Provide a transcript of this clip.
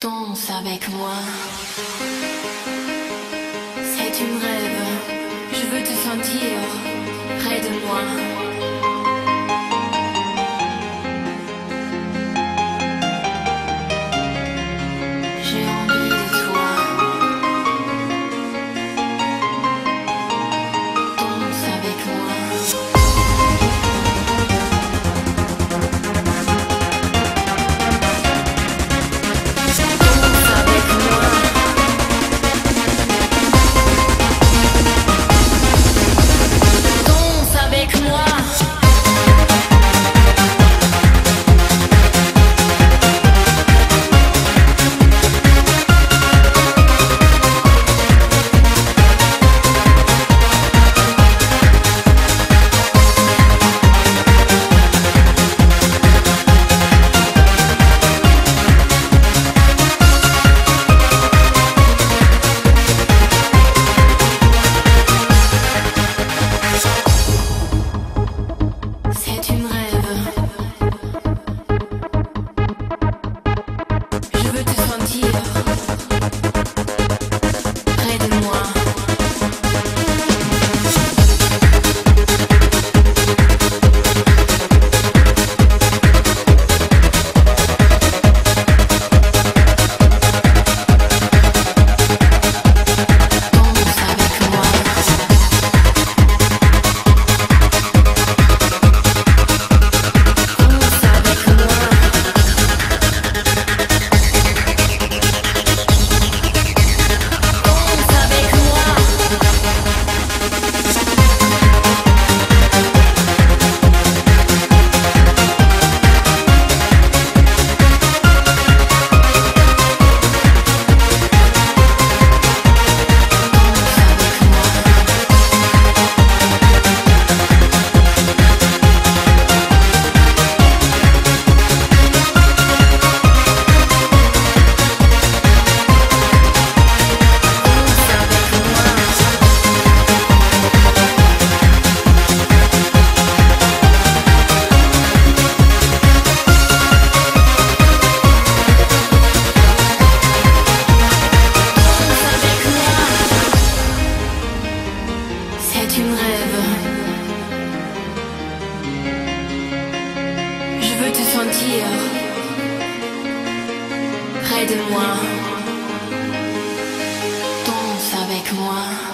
Danse avec moi. C'est tu me rêves, je veux te sentir près de moi. J'ai envie de toi. Danse avec moi. Tu me rêves, je veux te sentir près de moi. Danse avec moi.